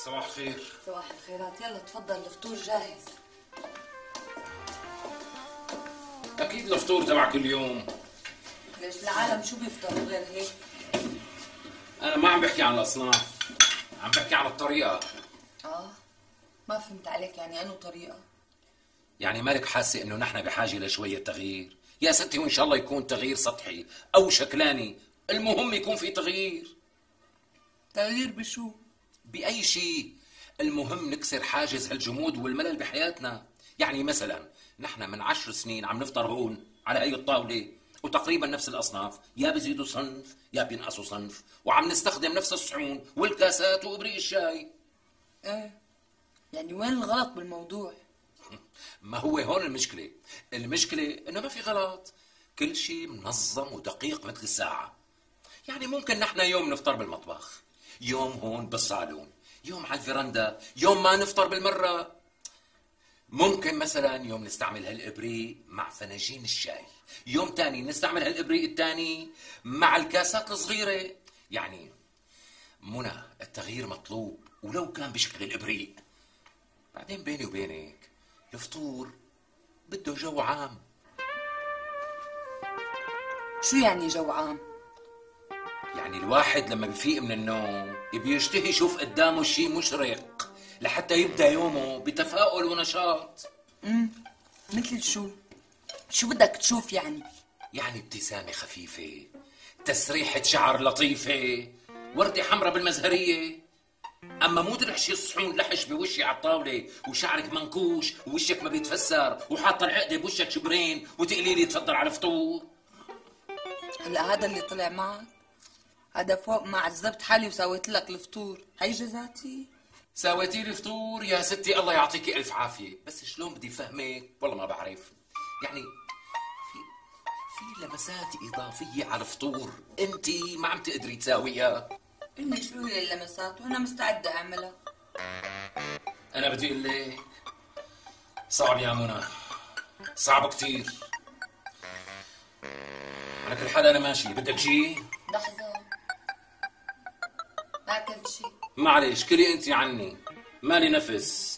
صباح الخير. صباح الخيرات. يلا تفضل الفطور جاهز. اكيد الفطور تبع كل يوم. ليش العالم شو بيفطروا غير هيك؟ انا ما عم بحكي عن الاصناف، عم بحكي عن الطريقه. ما فهمت عليك، يعني انو طريقه؟ يعني مالك حاسه انه نحن بحاجه لشويه تغيير؟ يا ستي وان شاء الله يكون تغيير سطحي او شكلاني، المهم يكون في تغيير. تغيير بشو؟ باي شيء، المهم نكسر حاجز هالجمود والملل بحياتنا. يعني مثلا نحن من 10 سنين عم نفطر هون على هي الطاوله وتقريبا نفس الاصناف، يا بيزيدوا صنف يا بينقصوا صنف، وعم نستخدم نفس الصحون والكاسات وابريق الشاي. ايه يعني وين الغلط بالموضوع؟ ما هو هون المشكلة انه ما في غلط، كل شيء منظم ودقيق مثل الساعة. يعني ممكن نحن يوم نفطر بالمطبخ، يوم هون بالصالون، يوم على الفرندا، يوم ما نفطر بالمرة. ممكن مثلا يوم نستعمل هالابريق مع فناجين الشاي، يوم تاني نستعمل هالابريق التاني مع الكاسات الصغيرة. يعني منى، التغيير مطلوب ولو كان بشكل الابريق. بعدين بيني وبينك الفطور بده جو عام. شو يعني جو عام؟ يعني الواحد لما بفيق من النوم بيشتهي يشوف قدامه شيء مشرق لحتى يبدأ يومه بتفاؤل ونشاط. مثل شو؟ شو بدك تشوف يعني؟ يعني ابتسامة خفيفة، تسريحة شعر لطيفة، وردة حمراء بالمزهرية. اما مو ترحشي الصحون لحش بوشي على الطاوله وشعرك منكوش ووشك ما بيتفسر وحاطه العقده بوشك شبرين وتقلي لي تفضل على الفطور. هلا هذا اللي طلع معك؟ هذا فوق ما عذبت حالي وسويت لك الفطور، هي جزاتي؟ سويتي لي فطور يا ستي، الله يعطيكي الف عافيه، بس شلون بدي فهمك والله ما بعرف. يعني في لمسات اضافيه على الفطور انت ما عم تقدري تساويها. إني شو هي اللمسات وأنا مستعدة أعملها. أنا بدي أقول لك صعب يا منى، صعب كتير. على كل حال أنا ماشي، بدك شيء؟ لحظة، ما أكلت شيء. معلش كلي أنت عني، مالي نفس.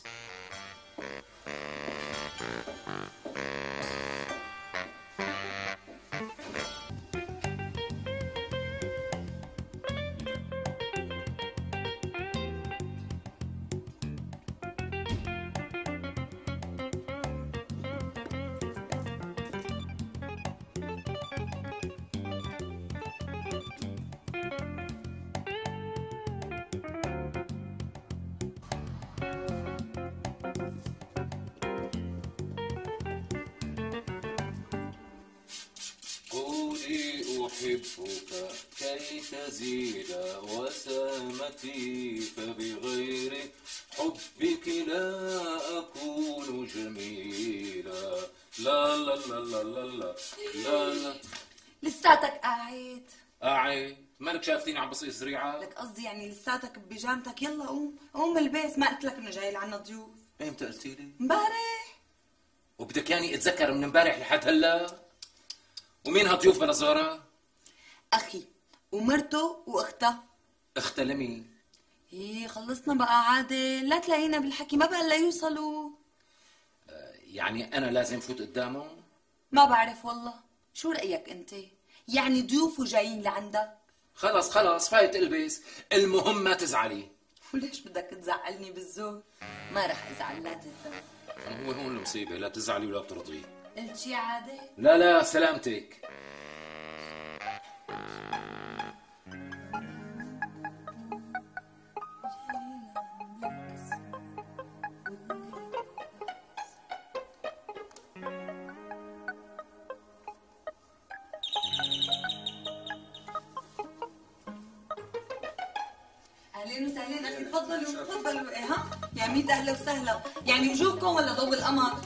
أحبك كي تزيد وسامتي، فبغير حبك لا أكون جميلا. لا لا لا لا لا لا لا. لساتك قاعد؟ قاعد؟ مالك شافتيني عم بصير زريعة؟ لك قصدي يعني لساتك ببيجامتك. يلا قوم قوم البس، ما قلت لك انه جاي لعنا ضيوف؟ ايمتى قلتي لي؟ امبارح. وبدك يعني اتذكر من امبارح لحد هلا؟ ومين هالضيوف بلا زهرة؟ اخي ومرته واختها. اختها لمين؟ ايه خلصنا بقى عادل، لا تلاقينا بالحكي، ما بقى الا يوصلوا. يعني انا لازم فوت قدامه؟ ما بعرف والله، شو رأيك انت؟ يعني ضيوف وجايين لعندك. خلص فايت البس، المهم ما تزعلي. وليش بدك تزعلني بالزور؟ ما رح ازعل، لا تهتم. هو هون المصيبة، لا تزعلي ولا ترضي. قلت شي عادل؟ لا سلامتك. اهلين وسهلين اخي، تفضلوا ايه ها؟ يا ميت اهلا وسهلا. يعني وجوهكم ولا ضوء القمر؟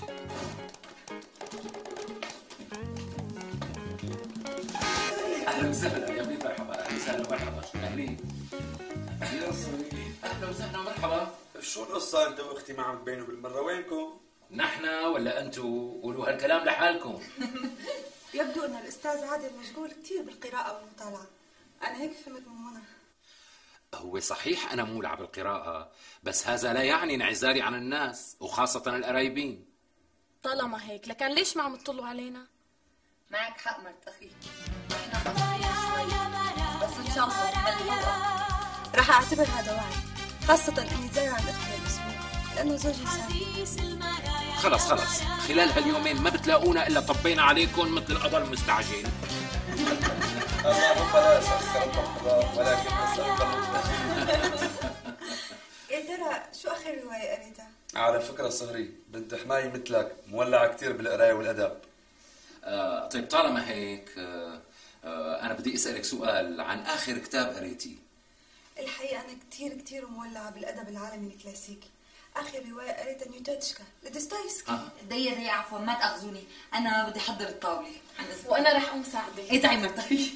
اهلا وسهلا يا ميت، مرحبا، اهلا وسهلا مرحبا، اهلين. يا صغير اهلا وسهلا مرحبا. شو القصة انت واختي ما عم تبينوا بالمرة؟ وينكم؟ نحن ولا انتو؟ قولوا هالكلام لحالكم. يبدو ان الاستاذ عادل مشغول كثير بالقراءة والمطالعة، انا هيك فهمت من هنا. هو صحيح أنا مولع بالقراءة، بس هذا لا يعني انعزالي عن الناس وخاصة القرايبين. طالما هيك لكن ليش ما عم تطلوا علينا؟ معك حق مرت أخي، احنا بس إن شاء الله بالحوار راح أعتبر هذا وعد، خاصة إني زايرة عند أختي الأسبوع لأنه زوجي مسافر. خلص خلال هاليومين ما بتلاقونا إلا طبينا عليكم مثل القضاء المستعجل. اللهم لا أسألك رب القضاء ولكن أسألك اللطف. يا ترى شو آخر رواية قريتها؟ على فكرة صهري بنت حماي مثلك مولعة كتير بالقراية والأدب. طيب طالما هيك أنا بدي أسألك سؤال عن آخر كتاب قريتيه. الحقيقة أنا كتير مولعة بالأدب العالمي الكلاسيكي. آخر رواية قريتها نيوتاتشكا لدوستويفسكي. دي عفوا ما تأخذوني، أنا بدي أحضر الطاولة وأنا رح أقوم ساعدك. إيه تعي مرت أخي.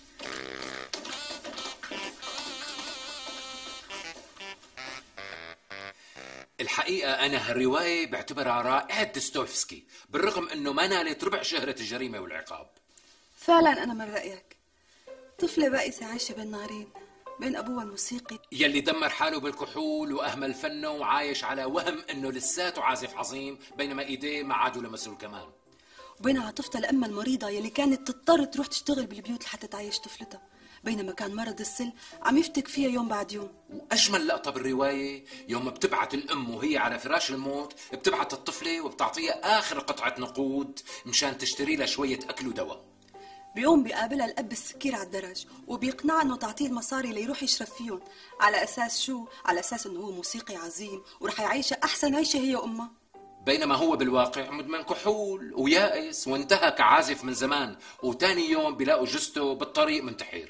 الحقيقة أنا هالرواية بعتبرها رائعة دوستويفسكي بالرغم أنه ما نالت ربع شهرة الجريمة والعقاب. فعلا أنا من رأيك. طفلة بائسة عايشة بين نارين، بين أبوها الموسيقي يلي دمر حاله بالكحول وأهمل فنه وعايش على وهم أنه لساته عازف عظيم بينما إيديه ما عادوا لمسوا الكمان، وبين عاطفتها لأمها المريضة يلي كانت تضطر تروح تشتغل بالبيوت لحتى تعيش طفلتها، بينما كان مرض السل عم يفتك فيها يوم بعد يوم. وأجمل لقطة بالرواية يوم بتبعت الأم وهي على فراش الموت، بتبعت الطفلة وبتعطيها آخر قطعة نقود مشان تشتري لها شوية أكل ودواء. بيقوم بيقابلها الأب السكير على الدرج وبيقنعها إنه تعطيه المصاري ليروح يشرب فيهم، على أساس شو؟ على أساس إنه هو موسيقي عظيم ورح يعيشها أحسن عيشة هي وأمها. بينما هو بالواقع مدمن كحول ويائس وانتهى كعازف من زمان، وتاني يوم بيلاقوا جثته بالطريق منتحر.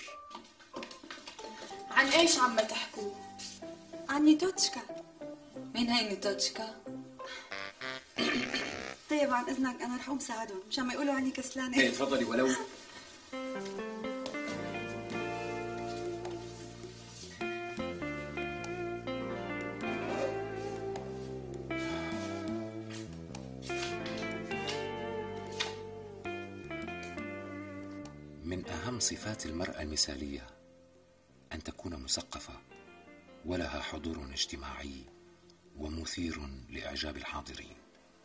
عن إيش عم تحكوا؟ عن نيوتاتشكا. مين هي نيوتاتشكا؟ طيب عن إذنك أنا رح أقوم ساعدهم مشان ما يقولوا عني كسلانة. ايه تفضلي. ولو من أهم صفات المرأة المثالية أن تكون مثقفة ولها حضور اجتماعي ومثير لإعجاب الحاضرين.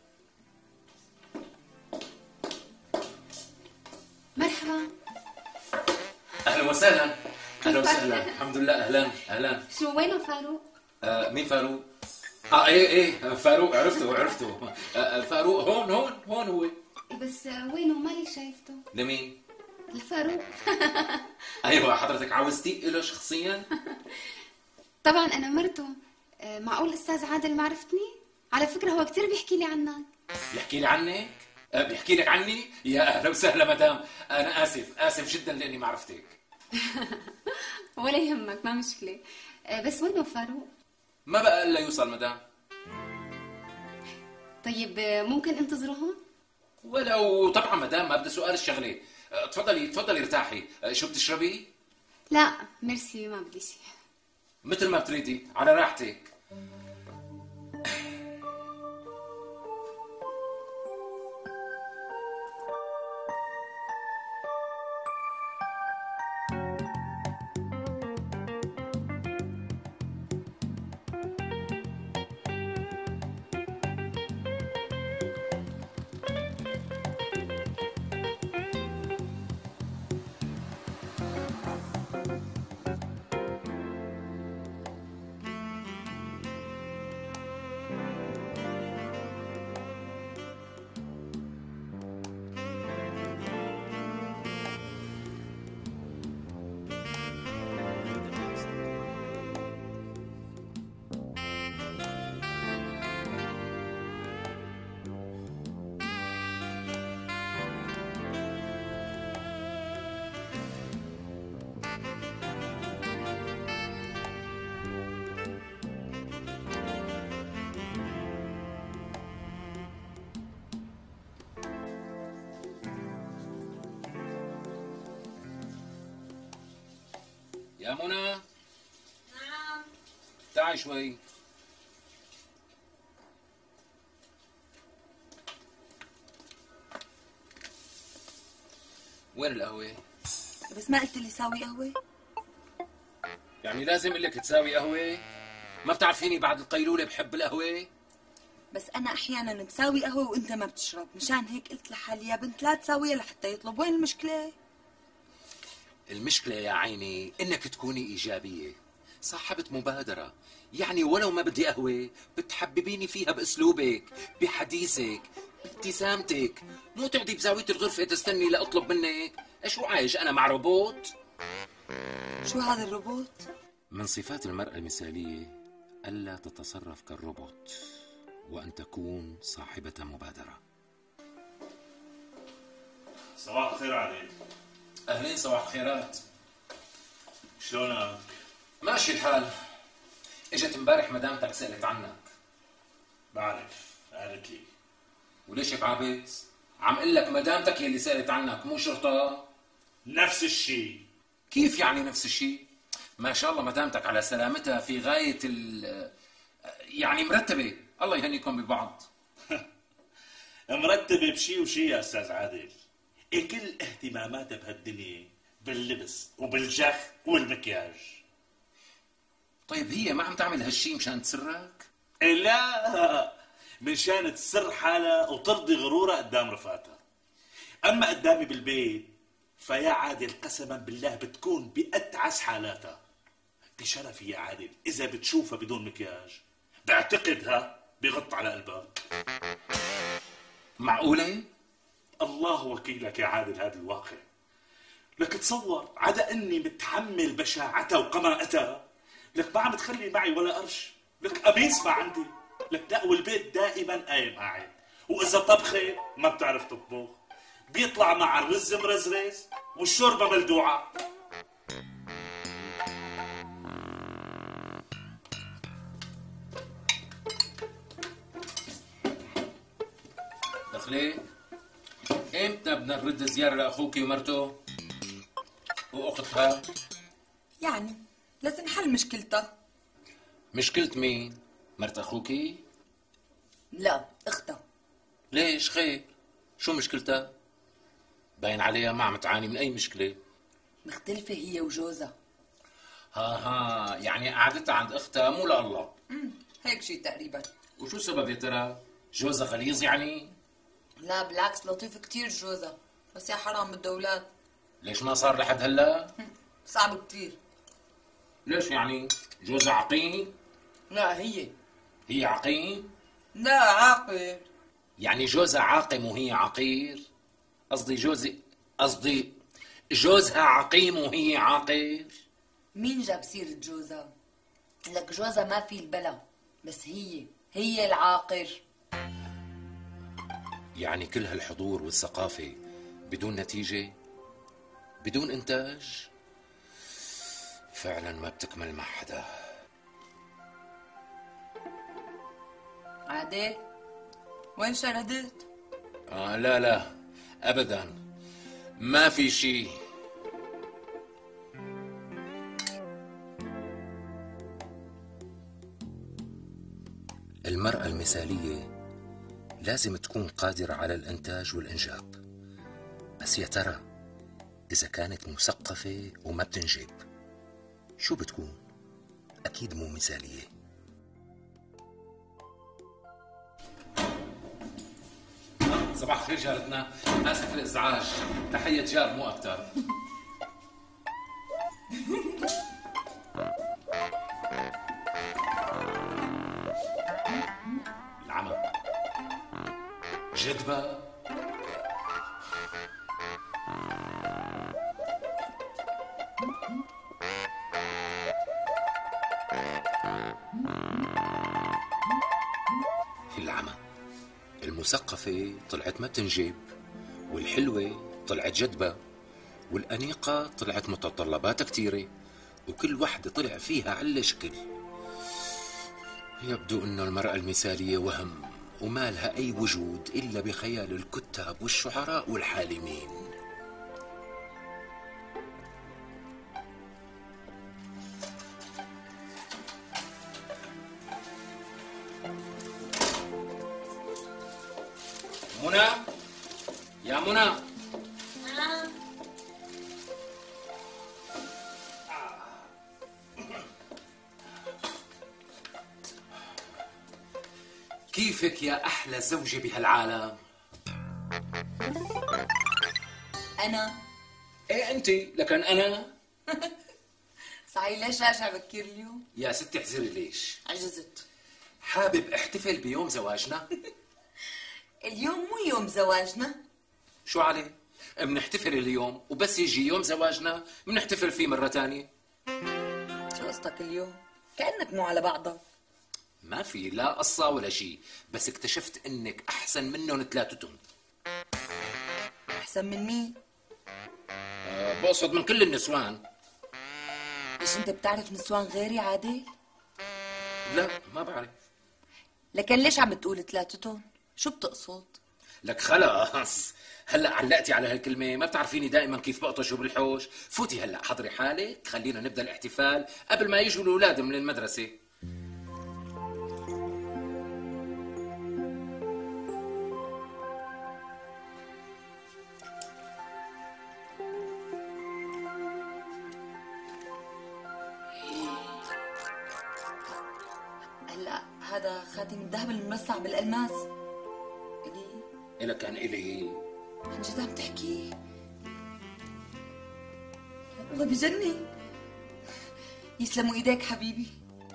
مرحبا. أهلا وسهلا. أهلا وسهلا. الحمد لله. أهلا. شو وينه فاروق؟ مين فاروق؟ ايه فاروق عرفته. فاروق هون هو. بس وينه مالي شايفته؟ لمين؟ لفاروق. ايوه حضرتك عاوزتي له شخصيا؟ طبعا انا مرته. معقول استاذ عادل ما عرفتني؟ على فكره هو كتير بيحكي لي عنك. بيحكي لي عنك؟ بيحكي لك عني؟ يا اهلا وسهلا مدام. انا اسف جدا لاني ما عرفتك. ولا يهمك ما مشكله. بس وينه فاروق؟ ما بقى الا يوصل مدام. طيب ممكن انتظره هون؟ ولو طبعا مدام ما بدي سؤال الشغله. تفضلي ارتاحي. شو بتشربي؟ لا ميرسي ما بدي شيء. مثل ما بتريدي على راحتك. يا منى. نعم. تعي شوي. وين القهوة؟ بس ما قلت لي ساوي قهوة؟ يعني لازم اقول لك تساوي قهوة؟ ما بتعرفيني بعد القيلولة بحب القهوة؟ بس انا احيانا بساوي قهوه وانت ما بتشرب، مشان هيك قلت لحالي يا بنت لا تساويها لحتى يطلب. وين المشكله؟ المشكلة يا عيني انك تكوني ايجابية، صاحبة مبادرة. يعني ولو ما بدي قهوة بتحببيني فيها باسلوبك، بحديثك، بابتسامتك، مو تقعدي بزاوية الغرفة تستني لاطلب منك. شو عايش انا مع روبوت؟ شو هذا الروبوت؟ من صفات المرأة المثالية ألا تتصرف كالروبوت، وأن تكون صاحبة مبادرة. صباح الخير عليك. أهلين، صباح الخيرات. شلونك؟ ماشي الحال. اجت امبارح مدامتك سألت عنك. بعرف، قالت لي. وليش هيك عابس؟ عم قل لك مدامتك هي اللي سألت عنك مو شرطة؟ نفس الشيء. كيف يعني نفس الشيء؟ ما شاء الله مدامتك على سلامتها في غاية يعني مرتبة. الله يهنيكم ببعض. مرتبة بشي وشي يا أستاذ عادل. إيه كل اهتماماتها بهالدنيا باللبس وبالجخ والمكياج. طيب هي ما عم تعمل هالشي مشان تسرك؟ إيه لا، منشان تسر حالها وترضي غرورها قدام رفقاتها. أما قدامي بالبيت فيا عادل قسما بالله بتكون بأتعس حالاتها. بشرفي يا عادل إذا بتشوفها بدون مكياج بعتقدها بغط على قلبها. معقولة؟ الله وكيلك يا عادل هذا الواقع. لك تصور عدا اني متحمل بشاعتها وقماءتها، لك ما عم تخلي معي ولا قرش. لك قميص ما عندي. لك لا، والبيت دائما قايم قاعد، واذا طبخه ما بتعرف تطبخ، بيطلع مع الرز مرزرز والشوربه ملدوعه. دخلي، امتى بدنا نرد زيارة لأخوك ومرته وأختها؟ يعني لتنحل مشكلتها. مشكلة مين؟ مرت أخوكي؟ لا، اختها. ليش خير؟ شو مشكلتها؟ باين عليها ما عم تعاني من أي مشكلة. مختلفة هي وجوزها. ها يعني قعدتها عند أختها مو لله. هيك شيء تقريبا. وشو السبب يا ترى؟ جوزها غليظ يعني؟ لا بالعكس، لطيف كتير جوزها، بس يا حرام بده اولاد. ليش ما صار لحد هلا؟ صعب كتير. ليش يعني؟ جوزها عقيم؟ لا هي عقيم؟ لا عاقل. يعني جوزها عاقم وهي عقير؟ قصدي جوزها عقيم وهي عاقر؟ مين جاب سيرة جوزها؟ لك جوزها ما في البلا، بس هي العاقر. يعني كل هالحضور والثقافة بدون نتيجة؟ بدون إنتاج؟ فعلا ما بتكمل مع حدا. عادل، وين شردت؟ لا أبدا، ما في شي. المرأة المثالية لازم تكون قادرة على الإنتاج والإنجاب، بس يا ترى إذا كانت مثقفة وما بتنجب شو بتكون؟ أكيد مو مثالية. صباح الخير جارتنا، آسف الإزعاج، تحية جار مو أكتر. العمى جدبة. العمى. المثقفة طلعت ما بتنجب، والحلوة طلعت جدبة، والأنيقة طلعت متطلباتها كتيرة، وكل وحدة طلع فيها على شكل. يبدو أن المرأة المثالية وهم، وما لها أي وجود إلا بخيال الكتاب والشعراء والحالمين. منى، يا منى. كيفك يا أحلى زوجة بهالعالم؟ أنا إيه أنت، لكن أنا صحيح ليش راجع بكير اليوم؟ يا ستي احذري ليش؟ عجزت. حابب احتفل بيوم زواجنا؟ اليوم مو يوم زواجنا. شو عليه؟ بنحتفل اليوم وبس يجي يوم زواجنا بنحتفل فيه مرة تانية. شو قصتك اليوم؟ كأنك مو على بعضك. ما في لا قصة ولا شيء، بس اكتشفت انك احسن منهم ثلاثتهم. أحسن من مين؟ بقصد من كل النسوان. ليش أنت بتعرف نسوان غيري عادل؟ لا ما بعرف. لكن ليش عم بتقول ثلاثتهم؟ شو بتقصد؟ لك خلاص، هلا علقتي على هالكلمة، ما بتعرفيني دائما كيف بقطش وبالحوش. فوتي هلا حضري حالك، خلينا نبدا الاحتفال قبل ما يجوا الاولاد من المدرسة. هلا هذا خاتم الذهب المرصع بالألماس. إلي؟ إلك كان إلي. عن جد عم تحكي؟ والله بجنن. يسلموا ايديك حبيبي.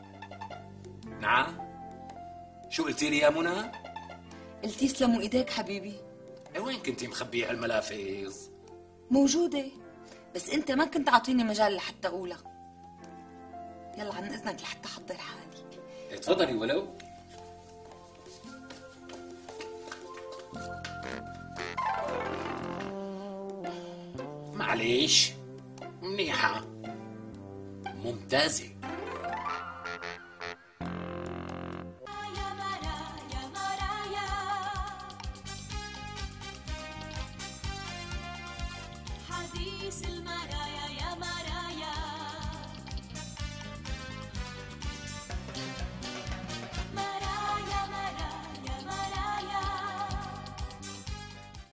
نعم؟ شو قلتي لي يا منى؟ قلت يسلموا ايديك حبيبي. وين كنتي مخبية هالملافظ؟ موجودة، بس انت ما كنت عاطيني مجال لحتى اقولها. يلا عن اذنك لحتى احضر حالي. تفضلي ولو. معليش، منيحة ممتازة. حديث المرايا